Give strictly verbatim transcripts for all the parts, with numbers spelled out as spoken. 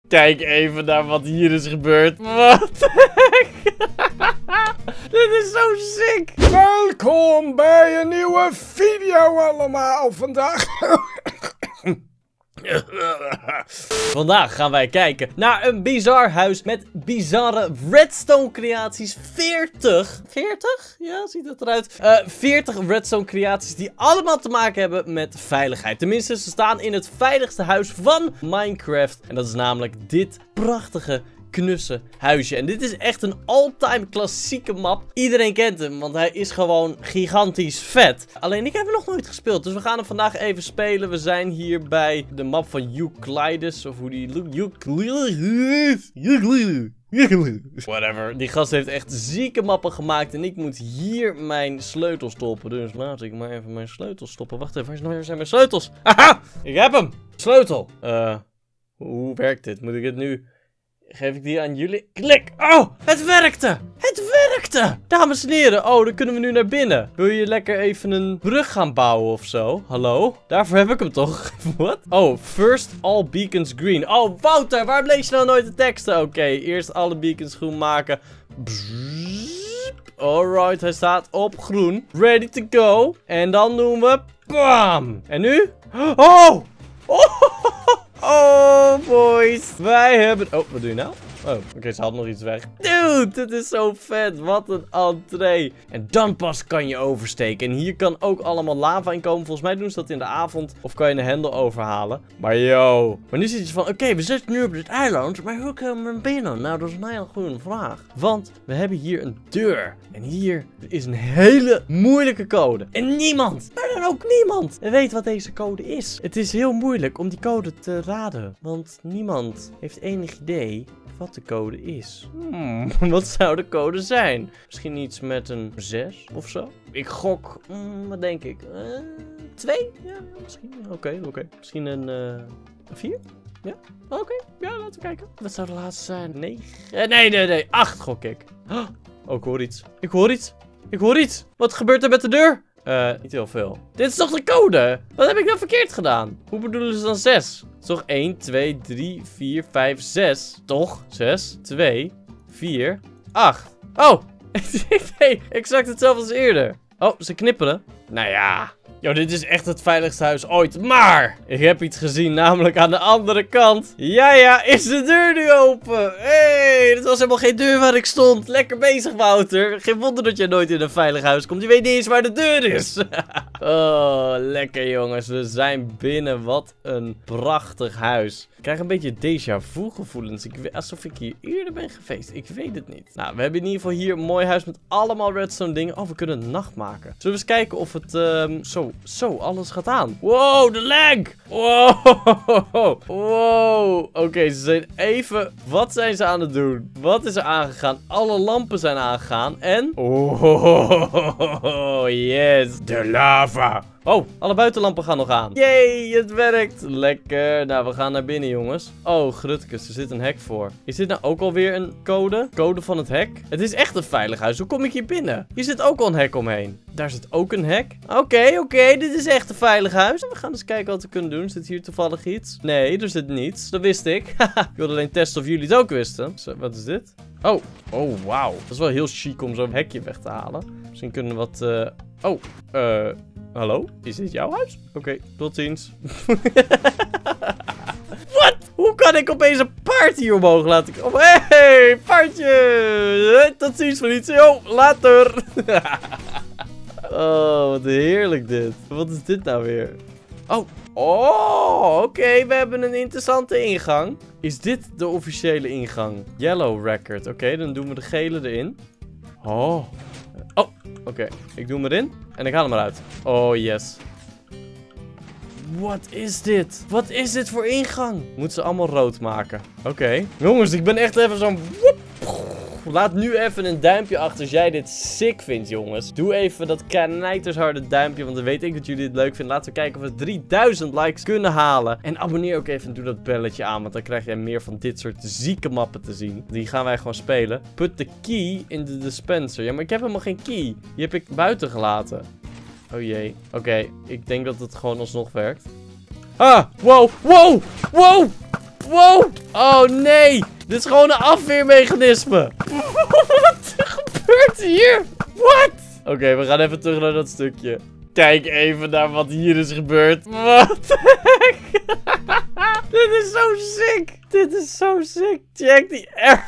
Kijk even naar wat hier is gebeurd. Wat de heck? Dit is zo sick. Welkom bij een nieuwe video allemaal. Vandaag... Vandaag gaan wij kijken naar een bizar huis met bizarre redstone creaties. veertig. veertig? Ja, ziet het eruit. Uh, veertig redstone creaties die allemaal te maken hebben met veiligheid. Tenminste, ze staan in het veiligste huis van Minecraft. En dat is namelijk dit prachtige knusse huisje. En dit is echt een all-time klassieke map. Iedereen kent hem, want hij is gewoon gigantisch vet. Alleen ik heb hem nog nooit gespeeld, dus we gaan hem vandaag even spelen. We zijn hier bij de map van Euclides, of hoe die... Euclides. Whatever. Die gast heeft echt zieke mappen gemaakt. En ik moet hier mijn sleutel stoppen. Dus laat ik maar even mijn sleutel stoppen. Wacht even, waar zijn mijn sleutels? Haha! Ik heb hem! Sleutel. Eh, uh, hoe werkt dit? Moet ik het nu... Geef ik die aan jullie? Klik! Oh, het werkte! Het werkte! Dames en heren, oh, dan kunnen we nu naar binnen. Wil je lekker even een brug gaan bouwen of zo? Hallo? Daarvoor heb ik hem toch? Wat? Oh, first all beacons green. Oh, Wouter, waarom lees je nou nooit de teksten? Oké, okay, eerst alle beacons groen maken. Alright, hij staat op groen. Ready to go. En dan doen we... Bam! En nu? Oh! Oh! Oh, boys. Wij hebben... Oh, wat doe je nou? Oh, oké, okay, ze had nog iets weg. Dude, dit is zo vet. Wat een entree. En dan pas kan je oversteken. En hier kan ook allemaal lava in komen. Volgens mij doen ze dat in de avond. Of kan je een hendel overhalen. Maar yo. Maar nu zit je van, oké, okay, we zitten nu op dit eiland. Maar hoe komen we binnen? Nou, dat is een hele goede vraag. Want we hebben hier een deur. En hier is een hele moeilijke code. En niemand, maar dan ook niemand, weet wat deze code is. Het is heel moeilijk om die code te raden. Want niemand heeft enig idee wat de code is. Hmm, wat zou de code zijn? Misschien iets met een zes of zo? Ik gok, hmm, wat denk ik? Uh, twee? Ja, misschien. Oké, okay, oké. Okay. Misschien een, uh, een vier? Ja, oké. Okay. Ja, laten we kijken. Wat zou de laatste zijn? negen? Uh, nee, nee, nee. acht gok ik. Oh, ik hoor iets. Ik hoor iets. Ik hoor iets. Wat gebeurt er met de deur? Eh, uh, niet heel veel. Dit is toch de code? Wat heb ik nou verkeerd gedaan? Hoe bedoelen ze dan zes? Het is toch één, twee, drie, vier, vijf, zes? Toch? zes, twee, vier, acht. Oh! Nee, exact hetzelfde als eerder. Oh, ze knipperen. Nou ja. Yo, dit is echt het veiligste huis ooit. Maar ik heb iets gezien, namelijk aan de andere kant. Ja, ja, is de deur nu open? Hé, hey, dit was helemaal geen deur waar ik stond. Lekker bezig, Wouter. Geen wonder dat je nooit in een veilig huis komt. Je weet niet eens waar de deur is. Oh, lekker jongens. We zijn binnen. Wat een prachtig huis. Ik krijg een beetje déjà vu gevoelens. Ik weet, alsof ik hier eerder ben geweest. Ik weet het niet. Nou, we hebben in ieder geval hier een mooi huis met allemaal redstone dingen. Oh, we kunnen een nacht maken. Zullen we eens kijken of het... Um, zo, zo, alles gaat aan. Wow, de lag! Wow! Wow! Oké, okay, ze zijn even... Wat zijn ze aan het doen? Wat is er aangegaan? Alle lampen zijn aangegaan. En... Oh, yes! De lava! Oh, alle buitenlampen gaan nog aan. Yay, het werkt. Lekker. Nou, we gaan naar binnen, jongens. Oh, grutkus, er zit een hek voor. Is dit nou ook alweer een code? Code van het hek? Het is echt een veilig huis. Hoe kom ik hier binnen? Hier zit ook al een hek omheen. Daar zit ook een hek. Oké, okay, oké. Okay, dit is echt een veilig huis. We gaan eens kijken wat we kunnen doen. Zit hier toevallig iets? Nee, er zit niets. Dat wist ik. Ik wilde alleen testen of jullie het ook wisten. Zo, wat is dit? Oh, oh, wauw. Dat is wel heel chic om zo'n hekje weg te halen. Misschien kunnen we wat... Uh... Oh, eh... Uh... Hallo? Is dit jouw huis? Oké, okay, tot ziens. Wat? Hoe kan ik opeens een paard hier omhoog laten komen? Hé, hey, paardje! Tot ziens van iets. Yo, later! Oh, wat heerlijk dit. Wat is dit nou weer? Oh, oh, oké. Okay. We hebben een interessante ingang. Is dit de officiële ingang? Yellow record. Oké, okay, dan doen we de gele erin. Oh. Oh, oké. Okay. Ik doe hem erin. En ik haal hem eruit. Oh, yes. Wat is dit? Wat is dit voor ingang? Moeten ze allemaal rood maken. Oké. Okay. Jongens, ik ben echt even zo'n... Laat nu even een duimpje achter als jij dit sick vindt, jongens. Doe even dat knijtersharde duimpje, want dan weet ik dat jullie het leuk vinden. Laten we kijken of we drieduizend likes kunnen halen. En abonneer ook even en doe dat belletje aan, want dan krijg jij meer van dit soort zieke mappen te zien. Die gaan wij gewoon spelen. Put the key in the dispenser. Ja, maar ik heb helemaal geen key. Die heb ik buiten gelaten. Oh jee. Oké, okay, ik denk dat het gewoon alsnog werkt. Ah, wow, wow, wow! Wow. Oh nee. Dit is gewoon een afweermechanisme. Wat gebeurt hier? What? Oké, okay, we gaan even terug naar dat stukje. Kijk even naar wat hier is gebeurd. Wat de heck? Dit is zo sick. Dit is zo sick. Check die air.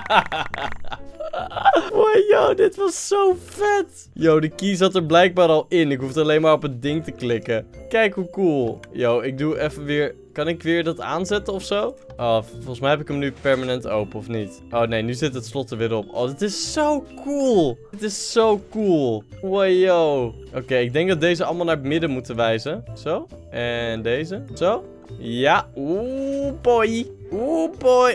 Wow, yo, dit was zo vet. Yo, de key zat er blijkbaar al in. Ik hoefde alleen maar op het ding te klikken. Kijk hoe cool. Yo, ik doe even weer... Kan ik weer dat aanzetten of zo? Oh, volgens mij heb ik hem nu permanent open, of niet? Oh nee, nu zit het slot er weer op. Oh, dit is zo cool. Dit is zo cool. Wow, yo. Oké, okay, ik denk dat deze allemaal naar het midden moeten wijzen. Zo. En deze. Zo. Ja. Oeh, boy. Oeh, boy.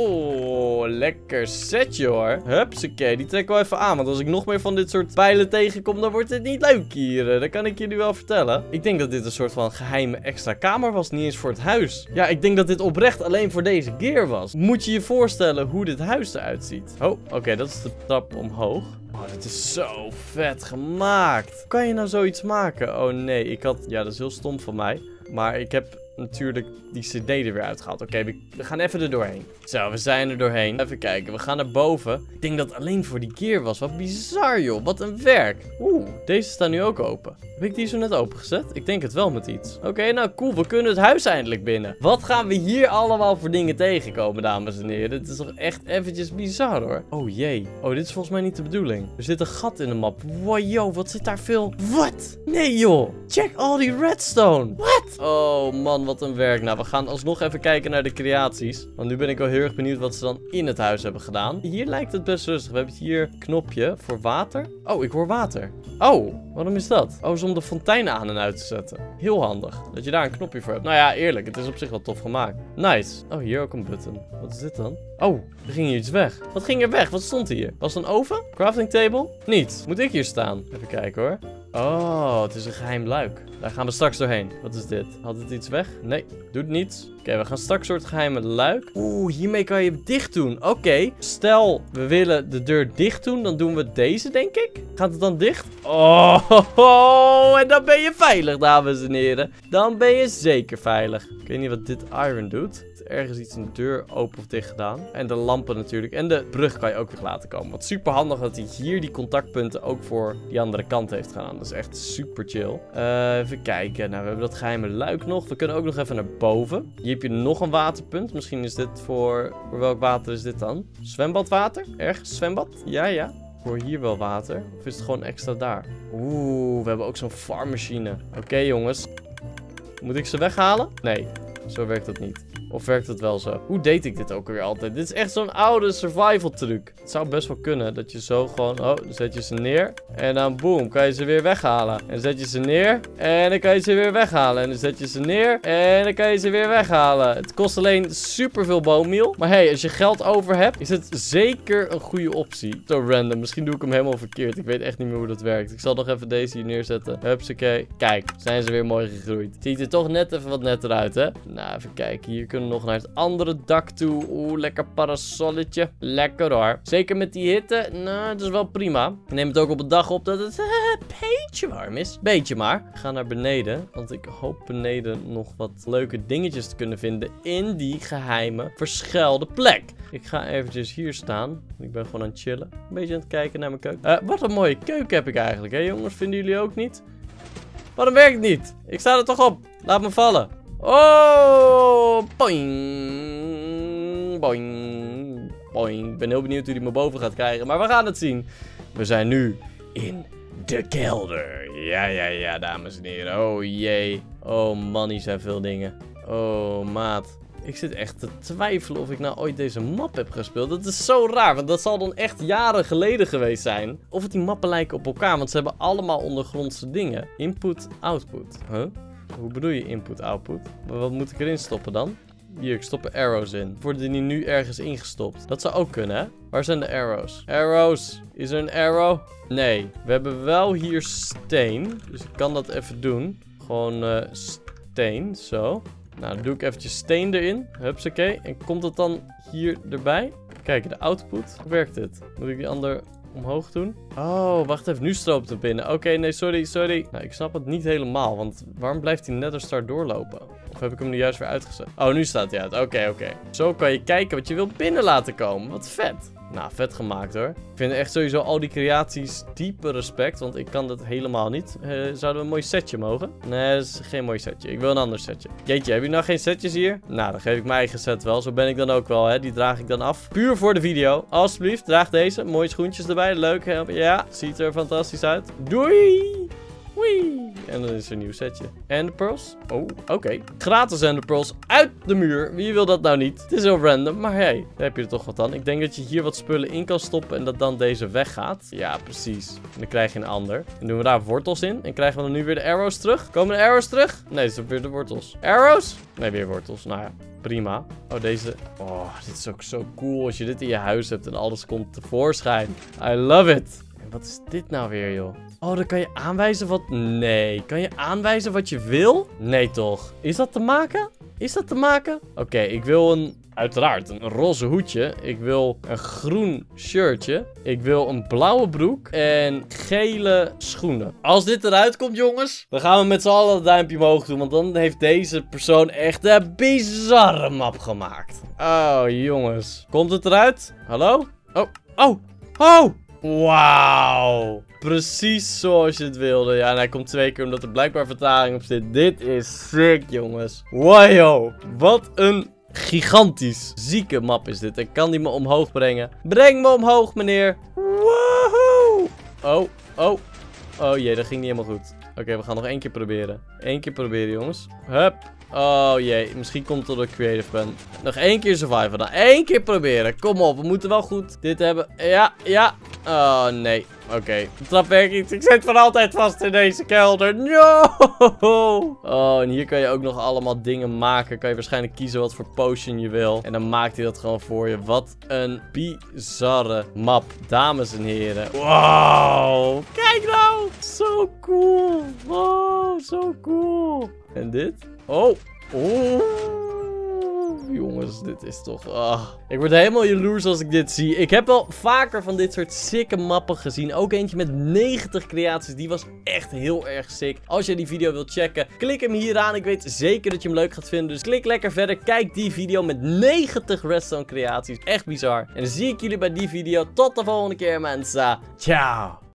Oh, lekker setje hoor. Hupsakee, die trek ik wel even aan. Want als ik nog meer van dit soort pijlen tegenkom, dan wordt het niet leuk hier. Dat kan ik jullie wel vertellen. Ik denk dat dit een soort van geheime extra kamer was. Niet eens voor het huis. Ja, ik denk dat dit oprecht alleen voor deze gear was. Moet je je voorstellen hoe dit huis eruit ziet. Oh, oké, okay, dat is de trap omhoog. Oh, dit is zo vet gemaakt. Hoe kan je nou zoiets maken? Oh nee, ik had... Ja, dat is heel stom van mij. Maar ik heb... natuurlijk die cd er weer uitgehaald. Oké, okay, we, we gaan even er doorheen. Zo, we zijn er doorheen. Even kijken, we gaan naar boven. Ik denk dat het alleen voor die keer was. Wat bizar, joh. Wat een werk. Oeh, deze staat nu ook open. Heb ik die zo net opengezet? Ik denk het wel met iets. Oké, okay, nou cool. We kunnen het huis eindelijk binnen. Wat gaan we hier allemaal voor dingen tegenkomen, dames en heren? Dit is toch echt eventjes bizar, hoor. Oh jee. Oh, dit is volgens mij niet de bedoeling. Er zit een gat in de map. Wow, yo, wat zit daar veel... Wat? Nee, joh. Check al die redstone. Wat? Oh, man, wat een werk. Nou, we gaan alsnog even kijken naar de creaties. Want nu ben ik wel heel erg benieuwd wat ze dan in het huis hebben gedaan. Hier lijkt het best rustig. We hebben hier een knopje voor water. Oh, ik hoor water. Oh, waarom is dat? Oh, is om de fontein aan en uit te zetten. Heel handig. Dat je daar een knopje voor hebt. Nou ja, eerlijk. Het is op zich wel tof gemaakt. Nice. Oh, hier ook een button. Wat is dit dan? Oh, er ging hier iets weg. Wat ging er weg? Wat stond hier? Was het een oven? Crafting table? Niet. Moet ik hier staan? Even kijken hoor. Oh, het is een geheim luik. Daar gaan we straks doorheen. Wat is dit? Had het iets weg? Nee, doet niets. Oké, okay, we gaan straks een soort geheime luik. Oeh, hiermee kan je dicht doen. Oké, okay. Stel we willen de deur dicht doen, dan doen we deze, denk ik. Gaat het dan dicht? Oh, ho, ho, en dan ben je veilig, dames en heren. Dan ben je zeker veilig. Ik weet niet wat dit iron doet. Ergens iets een deur open of dicht gedaan. En de lampen natuurlijk. En de brug kan je ook weer laten komen. Wat super handig dat hij hier die contactpunten ook voor die andere kant heeft gedaan. Dat is echt super chill. Uh, even kijken. Nou, we hebben dat geheime luik nog. We kunnen ook nog even naar boven. Hier heb je nog een waterpunt. Misschien is dit voor... Voor welk water is dit dan? Zwembadwater? Ergens zwembad? Ja, ja. Voor hier wel water. Of is het gewoon extra daar? Oeh, we hebben ook zo'n farmmachine. Oké, okay, jongens. Moet ik ze weghalen? Nee, zo werkt dat niet. Of werkt het wel zo? Hoe deed ik dit ook weer altijd? Dit is echt zo'n oude survival truc. Het zou best wel kunnen dat je zo gewoon... Oh, dan zet je ze neer. En dan boom, kan je ze weer weghalen. En dan zet je ze neer. En dan kan je ze weer weghalen. En dan zet je ze neer. En dan kan je ze weer weghalen. Het kost alleen superveel boommeal. Maar hey, als je geld over hebt, is het zeker een goede optie. Zo random. Misschien doe ik hem helemaal verkeerd. Ik weet echt niet meer hoe dat werkt. Ik zal nog even deze hier neerzetten. Hupsakee. Kijk, zijn ze weer mooi gegroeid. Ziet er toch net even wat netter uit, hè? Nou, even kijken. Hier kunnen we nog naar het andere dak toe. Oeh, lekker parasolletje. Lekker hoor. Zeker met die hitte. Nou, dat is wel prima. Ik neem het ook op een dag op dat het uh, een beetje warm is. Beetje maar. Ik ga naar beneden. Want ik hoop beneden nog wat leuke dingetjes te kunnen vinden in die geheime verschuilde plek. Ik ga eventjes hier staan. Ik ben gewoon aan het chillen. Een beetje aan het kijken naar mijn keuken. Uh, wat een mooie keuken heb ik eigenlijk, hè jongens? Vinden jullie ook niet? Waarom werkt het niet? Ik sta er toch op. Laat me vallen. Oh, boing, boing, boing. Ik ben heel benieuwd hoe die me boven gaat krijgen, maar we gaan het zien. We zijn nu in de kelder. Ja, ja, ja, dames en heren. Oh, jee. Oh, man, hier zijn veel dingen. Oh, maat. Ik zit echt te twijfelen of ik nou ooit deze map heb gespeeld. Dat is zo raar, want dat zal dan echt jaren geleden geweest zijn. Of het die mappen lijken op elkaar, want ze hebben allemaal ondergrondse dingen. Input, output. Huh? Hoe bedoel je input, output? Wat moet ik erin stoppen dan? Hier, ik stop er arrows in. Worden die nu ergens ingestopt? Dat zou ook kunnen, hè? Waar zijn de arrows? Arrows. Is er een arrow? Nee. We hebben wel hier steen. Dus ik kan dat even doen. Gewoon uh, steen. Zo. Nou, dan doe ik eventjes steen erin. Hupsakee. En komt het dan hier erbij? Kijk, de output. Hoe werkt dit? Moet ik die ander omhoog doen? Oh, wacht even. Nu stroopt het binnen. Oké, okay, nee, sorry, sorry. Nou, ik snap het niet helemaal. Want waarom blijft die Netherstar doorlopen? Of heb ik hem nu juist weer uitgezet? Oh, nu staat hij uit. Oké, okay, oké. Okay. Zo kan je kijken wat je wilt binnen laten komen. Wat vet. Nou, vet gemaakt hoor. Ik vind echt sowieso al die creaties diepe respect. Want ik kan dat helemaal niet. Uh, zouden we een mooi setje mogen? Nee, dat is geen mooi setje. Ik wil een ander setje. Jeetje, heb je nou geen setjes hier? Nou, dan geef ik mijn eigen set wel. Zo ben ik dan ook wel, hè. Die draag ik dan af. Puur voor de video. Alsjeblieft, draag deze. Mooie schoentjes erbij. Leuk. Hè? Ja, ziet er fantastisch uit. Doei! Wee. En dan is er een nieuw setje. En de pearls? Oh, oké. Okay. Gratis en de pearls uit de muur. Wie wil dat nou niet? Het is heel random, maar hey, daar heb je er toch wat aan. Ik denk dat je hier wat spullen in kan stoppen en dat dan deze weggaat. Ja, precies. En dan krijg je een ander. Dan doen we daar wortels in. En krijgen we dan nu weer de arrows terug? Komen de arrows terug? Nee, het is weer de wortels. Arrows? Nee, weer wortels. Nou ja. Prima. Oh, deze... Oh, dit is ook zo cool als je dit in je huis hebt en alles komt tevoorschijn. I love it. En wat is dit nou weer, joh? Oh, dan kan je aanwijzen wat... Nee. Kan je aanwijzen wat je wil? Nee, toch? Is dat te maken? Is dat te maken? Oké, okay, ik wil een... Uiteraard, een roze hoedje. Ik wil een groen shirtje. Ik wil een blauwe broek. En gele schoenen. Als dit eruit komt, jongens, dan gaan we met z'n allen het duimpje omhoog doen. Want dan heeft deze persoon echt een bizarre map gemaakt. Oh, jongens. Komt het eruit? Hallo? Oh, oh, oh! Wauw. Precies zoals je het wilde. Ja, en hij komt twee keer omdat er blijkbaar vertraging op zit. Dit is sick, jongens. Wow. Wat een gigantisch zieke map is dit. En kan die me omhoog brengen? Breng me omhoog, meneer. Woehoe. Oh, oh. Oh jee, dat ging niet helemaal goed. Oké, okay, we gaan nog één keer proberen. Eén keer proberen, jongens. Hup. Oh jee, misschien komt het doordat ik creative ben. Nog één keer survival dan. Eén keer proberen. Kom op, we moeten wel goed dit hebben. Ja, ja. Oh nee. Oké, okay. De trap werkt niet. Ik zit voor altijd vast in deze kelder. No! Oh, en hier kan je ook nog allemaal dingen maken. Kan je waarschijnlijk kiezen wat voor potion je wil. En dan maakt hij dat gewoon voor je. Wat een bizarre map, dames en heren. Wow! Kijk nou! Zo cool! Wow, zo cool! En dit? Oh! Oh! Jongens, dit is toch... Ah. Ik word helemaal jaloers als ik dit zie. Ik heb wel vaker van dit soort sikke mappen gezien. Ook eentje met negentig creaties. Die was echt heel erg sick. Als je die video wilt checken, klik hem hier aan. Ik weet zeker dat je hem leuk gaat vinden. Dus klik lekker verder. Kijk die video met negentig redstone creaties. Echt bizar. En dan zie ik jullie bij die video. Tot de volgende keer, mensen. Ciao.